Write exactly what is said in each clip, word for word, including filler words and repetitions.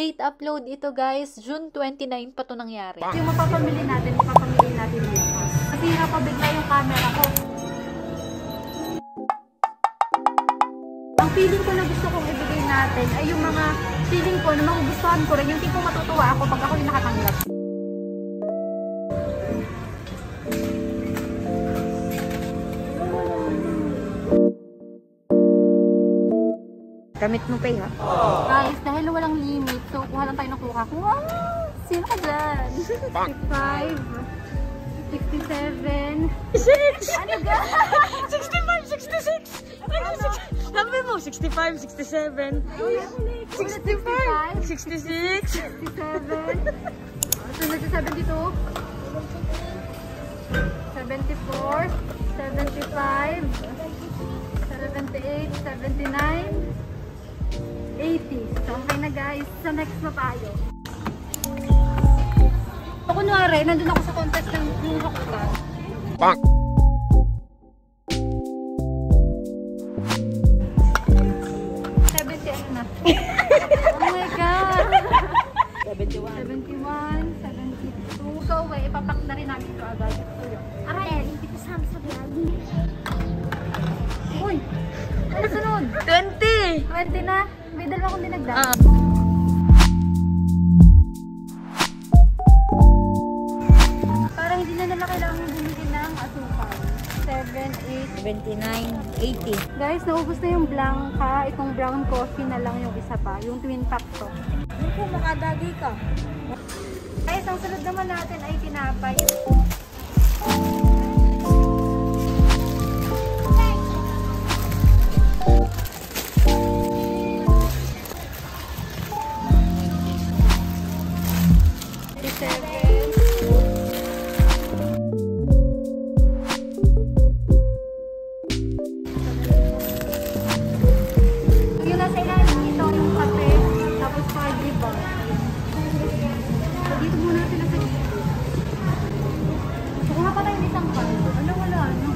Late upload ito guys. June twenty-nine pa to nangyari. Yung mapapamili natin, mapapamili natin bukas. Kasi napabigla yung camera ko. Ang feeling ko na gusto kong ibigay natin ay yung mga feeling ko na magugustuhan ko rin. Yung tipong matutuwa ako pag ako yung nakatanggap. Gamit mo pa ha? Guys, dahil walang limit, so kuha lang tayo ng kuha. Wow! Sino ka dyan? sixty-five, sixty-seven, six! ano ga? sixty-five, sixty-six! Sabi mo, sixty-five, sixty-seven, sixty-five, sixty-six, sixty-seven, sunod sa seventy-two, seventy-four, seventy-five, seventy-eight, seventy-nine, eighty. So, okay na guys. Sa next na tayo. So, kunwari, nandun ako sa contest ng yung hakutan. Bang! seventy ano na? Oh my God! seventy-one. seventy-one, seventy-two. So, okay, ipapak na rin namin ito agad. So, yun. Aray, hindi ko sama sa lagi. Uy! Ano sunod? twenty! twenty na. May dalawa akong dinagdag. Ah. Parang hindi na nila kailangan bumili ng asukal. seven, eight. seventy-nine, eighty. Guys, naubos na yung blanca. Itong brown coffee na lang yung isa pa. Yung twin pack to. Ano po, makadagi ka? Guys, ang sunod naman natin ay tinapay. Yung nasa ilalim, ito yung kape, tapos party bar. So, dito muna sila sa dito. So, kuha pa tayo isang kape. Ano, wala, ano?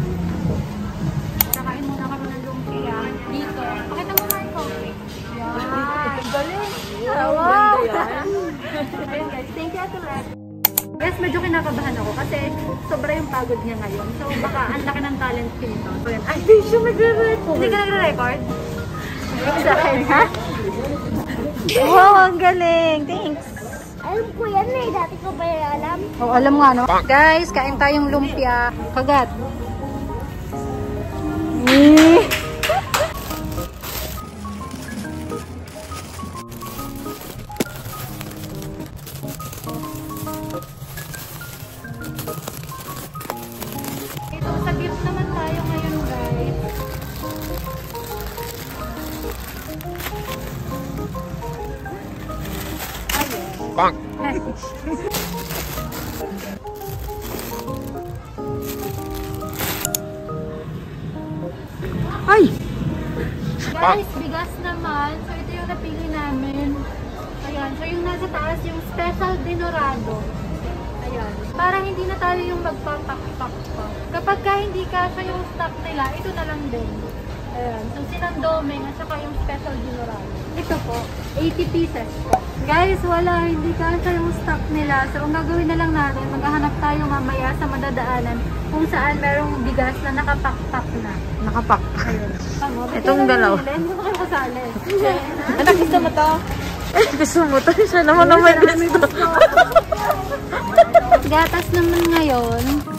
Nakain muna kami ng lumpia. Dito. Pakita mo nga yung coffee. Yan. Galing. Wow. Ayun guys, thank you Ate Red. Guys, medyo kinakabahan ako kasi sobra yung pagod niya ngayon. So, baka ang laki ng talent ko nito. So, yan. Ay, di siya nagre-record. Hindi ka nagre-record? Sa akin, ha? Wow, ang galing! Thanks! Alam ko yan eh. Dati ko ba yan alam? Oh, alam nga, no? Guys, kain tayong lumpia. Kagat. Eh. Ito, sa beef naman tayo ngayon, guys. Bang! Ay! Guys, bigas naman. So, ito yung napili namin. Ayan. So, yung nasa taas, yung special dinorado. Ayan. Para hindi na tayo yung magpapak-pak pa. Kapag ka hindi kasha yung stock nila, ito na lang din. Ayan. So, sinandoming at saka yung special dinorado. Ito po, eighty pieces po. Guys, wala. Hindi kasha yung stock nila. So, ang gagawin na lang natin, maghahanap tayo mamaya sa madadaanan kung saan merong bigas na nakapak-pak na. Nakapak. Ayun. Tama, Itong dalaw. Hindi mo kayo kasali. Ano, gusto mo to? Eh, gusto mo to? Siya naman naman gusto. Gatas naman ngayon.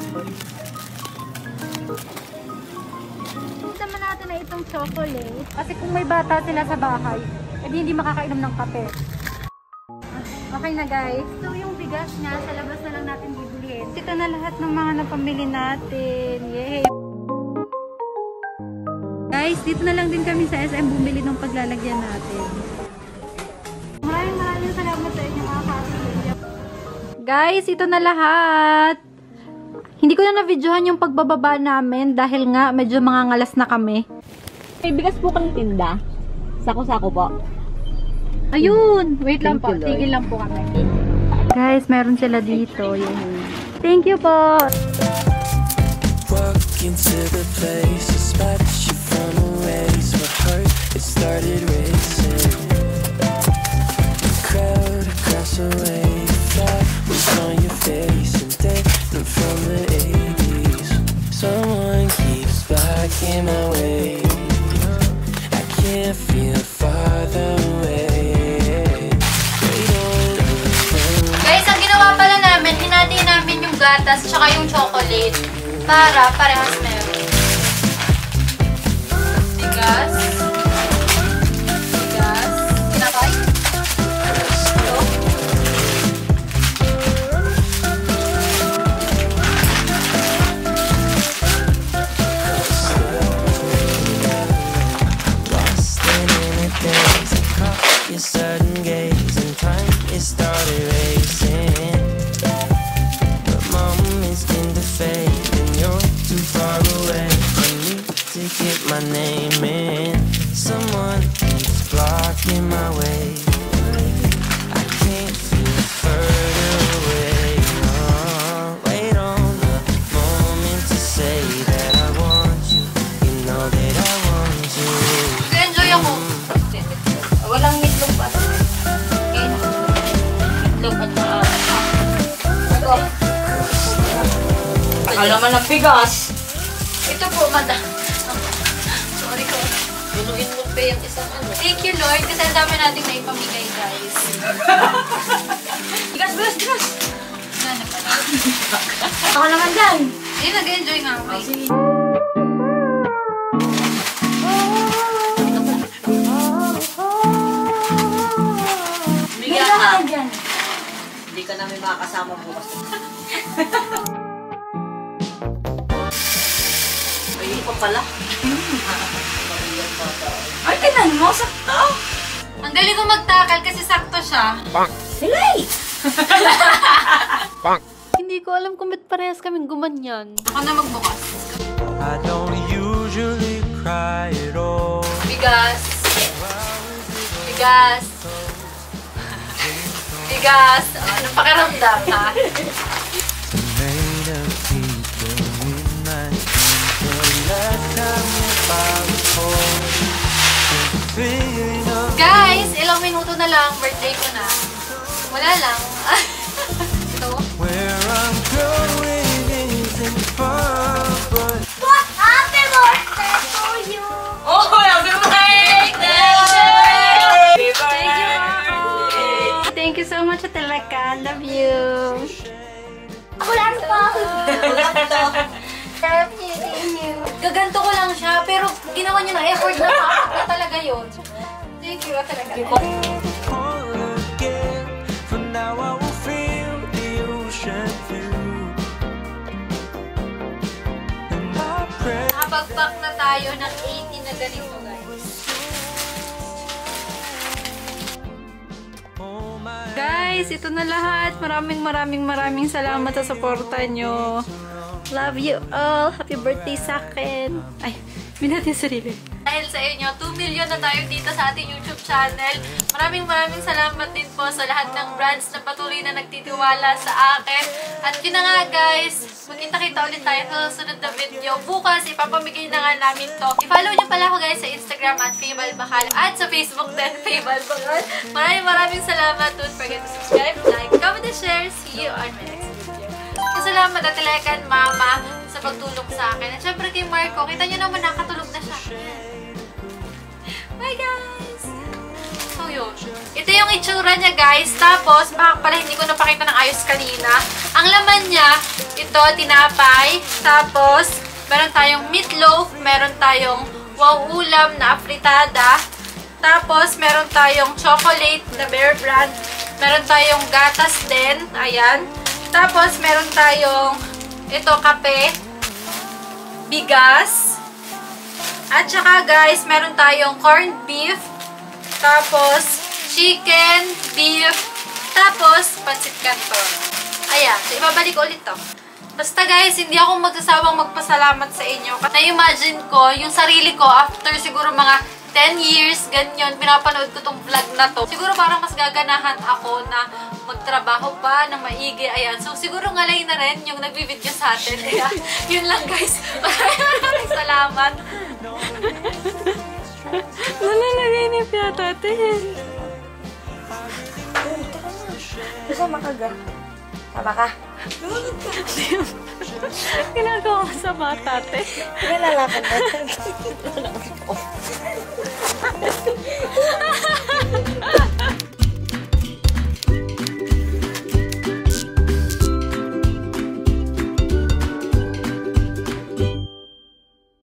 Sama natin na itong chocolate. Kasi kung may bata sila sa bahay, edi hindi makakainom ng kape. Okay na guys. So yung bigas niya, sa labas na lang natin bibilihin. Ito na lahat ng mga napamili natin. Yay! Guys, dito na lang din kami sa S M bumili ng paglalagyan natin. Maraming maraming salamat sa inyo mga kapatid. Guys, ito na lahat. Hindi ko na na-videohan yung pagbababa namin dahil nga medyo mga ngalas na kami. May bigas po kang tinda. Sako-sako po. Ayun! Wait lang po. Thank you, Lord. Tigil lang po kami. Guys, meron sila dito. Yun. Thank you po! Walk into the place, a spot you from a race. My heart, it started racing. gatas, tsaka yung chocolate. Para parehas meron. Bigas. Bigas. Tinapay. Ito. Lost in a daze, I caught your sudden gaze, and time is started racing. But mom is in the fade, and you're too far away for me to get my name in. Someone keeps blocking my way. I can't feel further away. Oh, wait on the moment to say that I want you. You know that I want you. Enjoy ako. Walang meatloaf pa. Okay. Meatloaf at saka. Ito. Akala man ng bigas. Ito po, madam. Sorry ko. Bunuin mo pa yung isang ano. Thank you, Lord, kasi ang dami nating naipamigay, guys. Bigas, bigas, bigas. Ano pala? Ako naman dyan. Ayun, nag-enjoy nga ako. eh. Bigyan ka. Hindi ka namin makakasama bukas. Ayun pa pala. Ay, tinan mo, sakto. Ang galing ko magtakal kasi sakto siya. Bonk. Silay! Bonk. Hindi ko alam kung ba't parehas kaming gumanyan. Ako na magbukas. I don't usually cry at all. Bigas. Bigas. Bigas. Oh, anong pakiramdam, ha? Made of people in my the last time if I was home. Feeling of Guys, ilang minuto na lang, birthday ko na. Wala lang. Ito. where I'm going isn't far, but What happy birthday to you? Oh, happy birthday! Happy birthday! Thank you so much, Ateleka. Love you. Ako lang po. Love you, thank you. Gaganto ko lang siya, pero ginawa niya ng effort na papat na talaga yun. Thank you, Ateleka. all again. For now I will feel the ocean view. And I pray Nakapag-back na tayo ng eighty na ganito, guys. oh my Guys, ito na lahat. Maraming maraming maraming salamat sa suporta nyo. Love you all. Happy birthday sa akin. Ay, binati sarili. Dahil sa inyo, two million na tayo dito sa ating YouTube channel. Maraming maraming salamat din po sa lahat ng brands na patuloy na nagtitiwala sa akin. At yun na nga, guys, magkita-kita ulit tayo sa susunod na video. Bukas, ipapamigay na nga namin to. I-follow nyo pala ako, guys, sa Instagram at Faybal Bakal at sa Facebook din, Faybal Bakal. Maraming maraming salamat. Don't forget to subscribe, like, comment, and share. See you on my next video. Salamat at Telekan, Mama, sa pagtulong sa akin. At syempre kay Marco, kita nyo naman nakatulog na siya. Bye, guys! So, yun. Ito yung itsura niya, guys. Tapos, baka pala hindi ko napakita ng ayos kanina. Ang laman niya, ito, tinapay. Tapos, meron tayong meatloaf. Meron tayong wow ulam na afritada. Tapos, meron tayong chocolate na Bear Brand. Meron tayong gatas din. Ayan. Tapos, meron tayong ito, kape. Bigas. At saka, guys, meron tayong corned beef. Tapos, chicken, beef. Tapos, pancit canton. Ayan. So, ibabalik ko ulit to. Basta, guys, hindi ako magsasawang magpasalamat sa inyo. Na-imagine ko, yung sarili ko, after siguro mga ten years, ganyan, pinapanood ko tong vlog na to. Siguro parang mas gaganahan ako na magtrabaho pa, na maigi. Ayan. So, siguro ngalay na rin yung nagbi-video sa atin. Kaya, yun lang, guys. Maraming salamat. Nalalaginip yata, ate. Gusto makaga. Tama ka. Ginagawa ko sa bata, ate. Nilalakad natin.